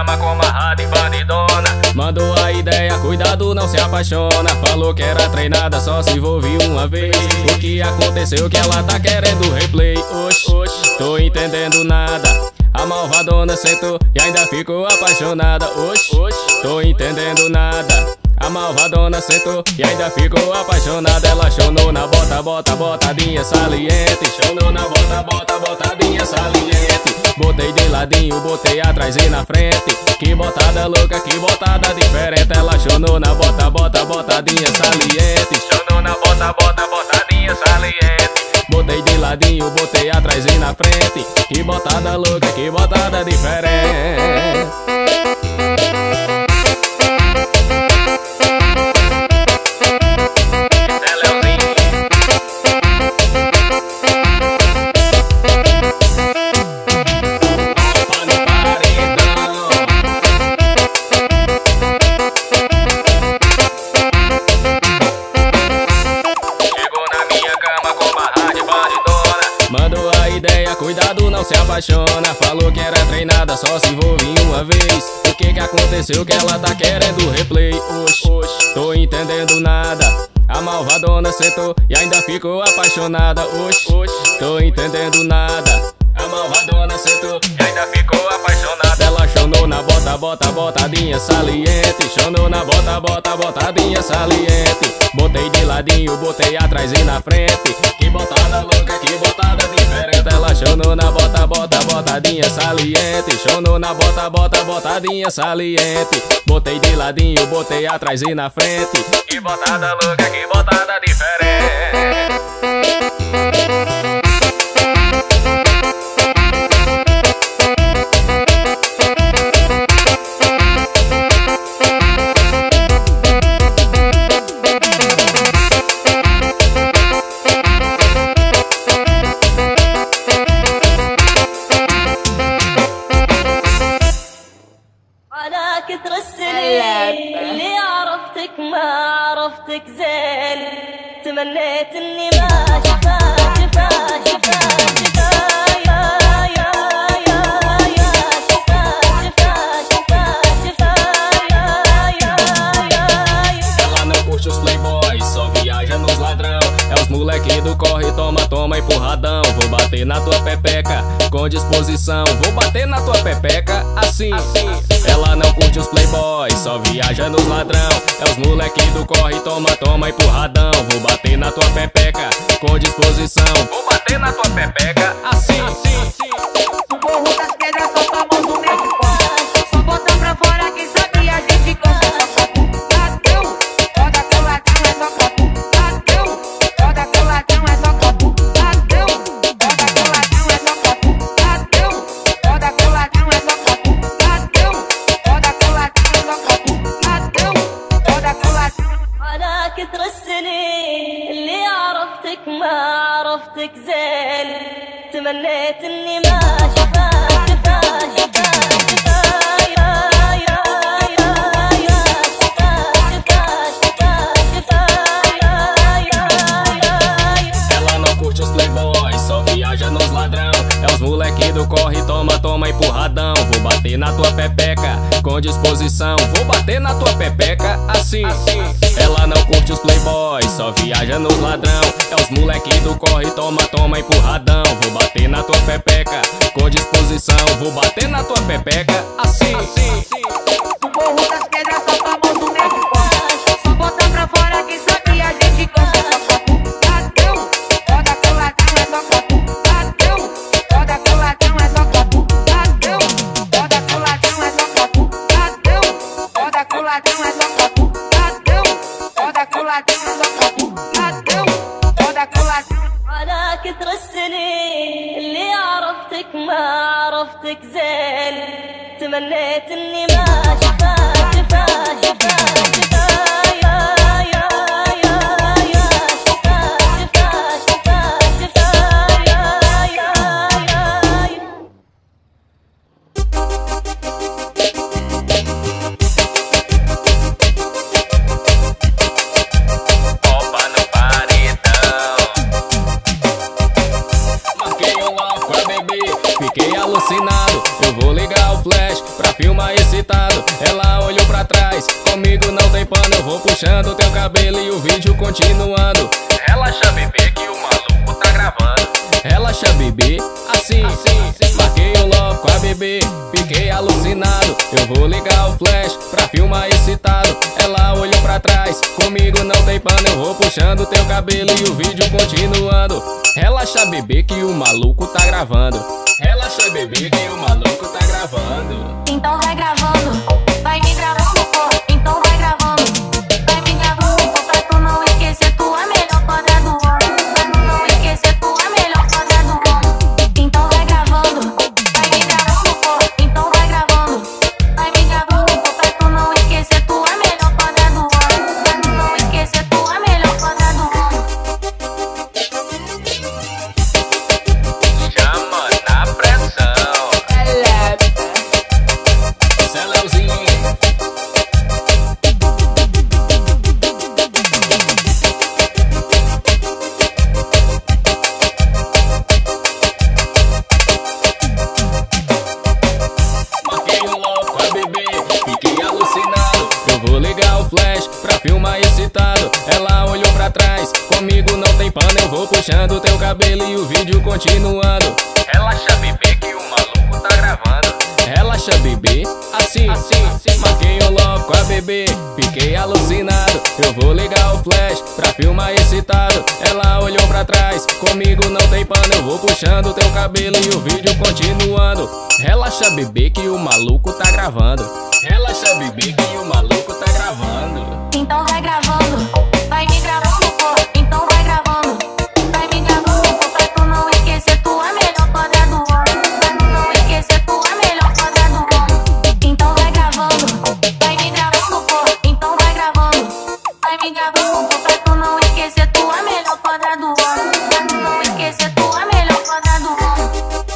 cama com amarrada e bandidona. Mandou a ideia, cuidado, não se apaixona. Falou que era treinada, só se envolveu uma vez. O que aconteceu que ela tá querendo replay? Oxi, tô entendendo nada. A malvadona sentou e ainda ficou apaixonada. Oxi, tô entendendo nada. A malvadona sentou e ainda ficou apaixonada. Ela chonou na bota, bota, botadinha saliente. Chonou na bota, bota, botadinha saliente. Botei de ladinho, botei atrás e na frente. Que botada louca, que botada diferente. Ela chonou na bota, bota, botadinha saliente. Chonou na bota, bota, botadinha saliente. Botei de ladinho, botei atrás e na frente. Que botada louca, que botada diferente. Mandou a ideia, cuidado, não se apaixona. Falou que era treinada, só se envolveu uma vez. O que aconteceu que ela tá querendo replay? Oxi, tô entendendo nada. A malvadona sentou e ainda ficou apaixonada. Oxi, tô entendendo nada. A malvadona sentou e ainda ficou apaixonada. Ela chonou na bota, bota, botadinha saliente. Chonou na bota, bota, botadinha saliente. Botei de ladinho, botei atrás e na frente. Que botada louca, que botada diferente. Ela chonou na bota, bota, botadinha saliente. Chonou na bota, bota, botadinha saliente. Botei de ladinho, botei atrás e na frente. Que botada louca, que botada diferente. كثر السنين اللي عرفتك ما عرفتك زين. تمنيت اني ما شفاك شفاك شفاك شفاك يا شفاك شفاك شفاك Ela não curte os playboys, só viaja nos ladrão. É os moleque do corre, toma, toma empurradão. Vou bater na tua pepeca, com disposição. Vou bater na tua pepeca, assim. Ela não curte os playboys, só viaja nos ladrão. É os moleque do corre, toma, toma empurradão. Vou bater na tua pepeca, com disposição. Vou bater na tua pepeca, assim. O morro das pedras só famoso mesmo. Só bota pra fora quem sabe a gente gosta. Roda coladão é só copo. Roda coladão é só copo. Roda coladão é só copo. Roda coladão é só copo. Roda coladão é só copo. Roda coladão. على كثر السنين اللي عرفتك ما عرفتك زين. تمنيت اني ما شفاك شفاك شفاك شفاك Ela não curte os playboys, só viaja nos ladrão. É os moleque do corre, toma, toma empurradão. Vou bater na tua pepeca, com disposição. Vou bater na tua pepeca, assim. Ela não curte os playboys, só viaja nos ladrão. É os moleque do corre, toma, toma empurradão. Vou bater na tua pepeca, com disposição. Vou bater na tua pepeca, assim. O morro das pedras só famoso mesmo. Só bota pra fora quem sabe a gente gosta. Roda coladão é só copo. Roda coladão é só copo. Roda coladão é só copo. Roda coladão é só copo. Roda coladão é só copo. Roda coladão. على كثر السنين اللي عرفتك ما عرفتك زين. تمنيت اني ما شفاك شفاك شفاك شفاك يا شفاك شفاك شفاك Opa no paredão. Marquei o louco, bebê, fiquei alucinado. Eu vou ligar o flash pra filmar excitado. Ela olhou pra trás, comigo não tem pano. Eu vou puxando teu cabelo e o vídeo continuando. Relaxa, bebê, que o maluco tá gravando. Relaxa, bebê, assim. Marquei um love com a bebê, fiquei alucinado. Eu vou ligar o flash pra filmar excitado. Ela olhou pra trás, comigo não tem pano. Eu vou puxando teu cabelo e o vídeo continuando. Relaxa, bebê, que o maluco tá gravando. Relaxa, bebê, que o maluco tá gravando. Então vai gravando, vai me gravando, pô. Então vai gravando, vai me gravando, pô. Pra tu não esquecer tua melhor foda do ano. Pra tu não esquecer tua melhor foda do ano. Então vai gravando, vai me gravando, pô. Então vai gravando, vai me gravando, pô. Pra tu não esquecer tua melhor foda do ano. Pra tu não esquecer tua melhor foda do ano. Chama na pressão. Esse é Leozinho. Marquei um love com a bebê, fiquei alucinado. Eu vou ligar o flash pra filmar excitado. Ela olhou pra trás, comigo não tem pano. Eu vou puxando teu cabelo e o vídeo continuando. Relaxa, bebê, que o maluco tá gravando. Relaxa, bebê, assim. Marquei um love com a bebê, fiquei alucinado. Eu vou ligar o flash pra filmar excitado. Ela olhou pra trás, comigo não tem pano. Eu vou puxando teu cabelo e o vídeo continuando. Relaxa, bebê, que o maluco tá gravando. Relaxa, bebê, que o maluco tá gravando. Então vai gravando, vai me gravando, pô. Então vai gravando, vai me gravando, pô. Pra tu não esquecer tua melhor foda do ano. Pra tu não esquecer tua melhor foda do ano. Então vai gravando, vai me gravando, pô. Então vai gravando, vai me gravando, pô. Pra tu não esquecer tua melhor foda do ano. Pra tu não esquecer tua melhor foda do ano.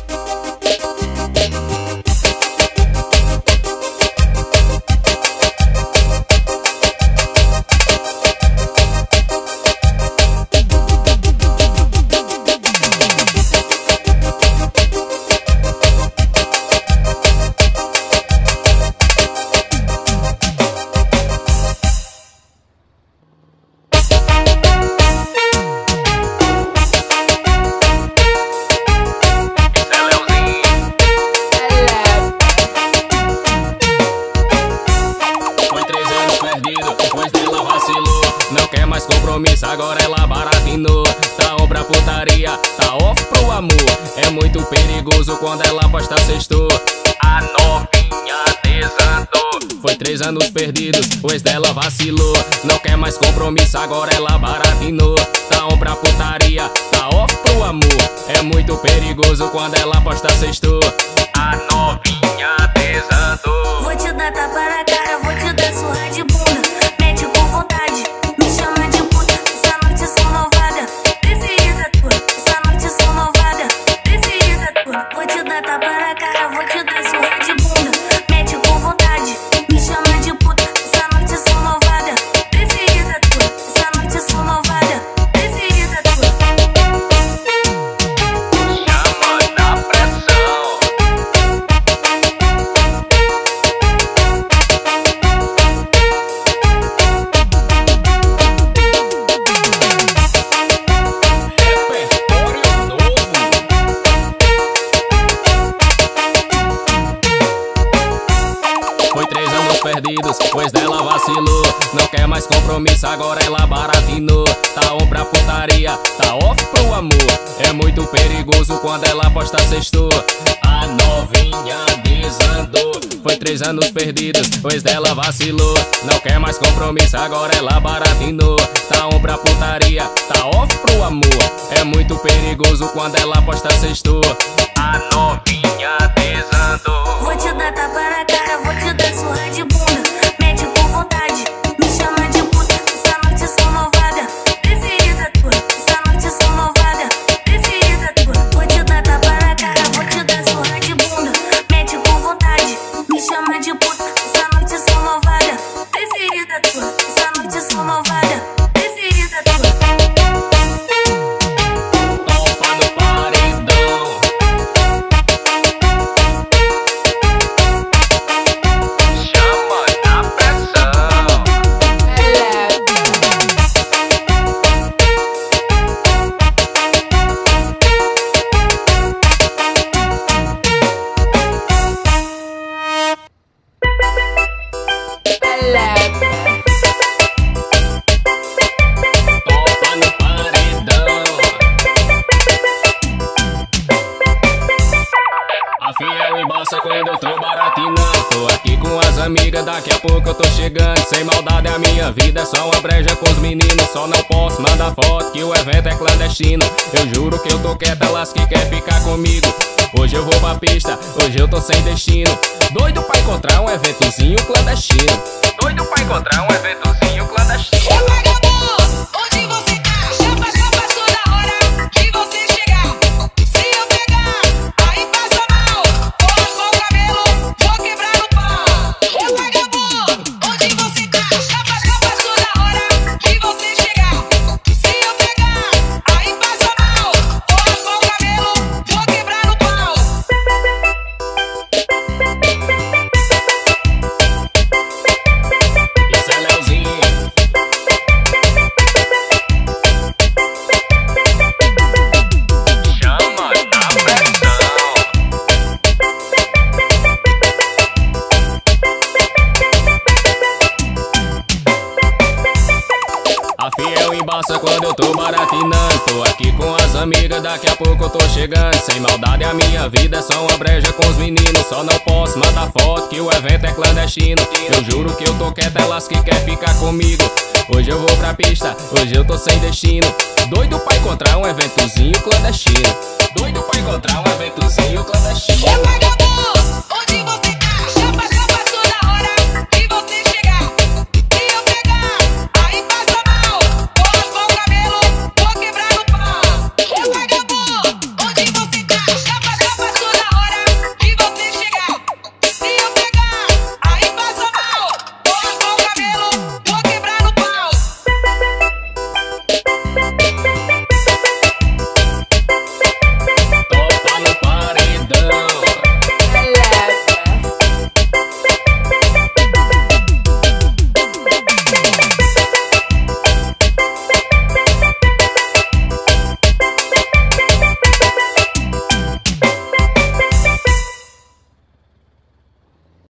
Esse é Leozinho. Foi 3 anos perdido, depois dela vacilou. Não quer mais compromisso, agora ela baratinou. Tá on pra putaria, tá off pro amor. É muito perigoso quando ela posta sextou. A novinha desandou. Foi 3 anos perdidos, o ex dela vacilou. Não quer mais compromisso, agora ela baratinou. Tá on pra putaria, tá off pro amor. É muito perigoso quando ela posta sextou. A novinha desandou. Vou te dar tapa na cara, vou te dar surra de bunda. Mete com vontade, me chama de puta. Essa noite sou malvada, decidida tua. Essa noite sou malvada, decidida tua. Vou te dar tapa na cara, vou te dar surra de bunda. Mete com vontade, me chama de puta. Essa noite sou malvada, decidida tua. Essa noite sou malvada, decidida tua. Chama na pressão. Repertório novo. Foi 3 anos perdidos, pois dela vacilou. Não quer mais compromisso, agora ela baratinou. Tá on pra putaria, tá off pro amor. É muito perigoso quando ela posta sextou. A novinha desandou. Foi 3 anos perdidos, pois dela vacilou. Não quer mais compromisso, agora ela baratinou. Tá on pra putaria, tá off pro amor. É muito perigoso quando ela posta sextou. A novinha desandou. Vou te dar tapa na cara, vou te dar surra de bunda. Mete com vontade, me chama de puta. Essa noite sou malvada, decidida tua. Essa noite sou malvada, decidida tua. Vou te dar tapa na cara, vou te dar surra de bunda. Mete com vontade, me chama de puta. Essa noite sou malvada, decidida tua. Essa noite sou malvada, decidida tua. Topa no paredão. as amigas, daqui a pouco eu tô chegando. Sem maldade a minha vida é só uma breja com os meninos. Só não posso mandar foto que o evento é clandestino. Eu juro que eu tô quieto, elas que quer ficar comigo. Hoje eu vou pra pista, hoje eu tô sem destino. Doido pra encontrar um eventozinho clandestino. Doido pra encontrar um eventozinho clandestino. Ô vagabundo, onde você tá? Já passou da hora de você chegar. Se eu pegar, aí passa mal. Vou raspar o cabelo, vou quebrar no pau. Ô vagabundo, onde você tá? Já passou da hora de você chegar. Se eu pegar, aí passa mal. Vou raspar o cabelo, vou quebrar no pau. Isso é Leozinho. Chama da pressão. A fiel embaça quando eu tô baratinando. Tô aqui com as amigas, daqui a pouco eu tô chegando. Sem maldade a minha vida é só uma breja com os meninos. Só não posso mandar foto que o evento é clandestino. Eu juro que eu tô quieto, elas que quer ficar comigo. Hoje eu vou pra pista, hoje eu tô sem destino. Doido pra encontrar um eventozinho clandestino. Doido pra encontrar um eventozinho clandestino. Ô vagabundo, onde você